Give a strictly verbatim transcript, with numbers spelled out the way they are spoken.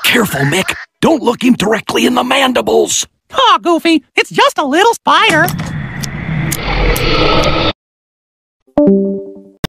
Careful, Mick. Don't look him directly in the mandibles. Aw, Goofy, it's just a little spider.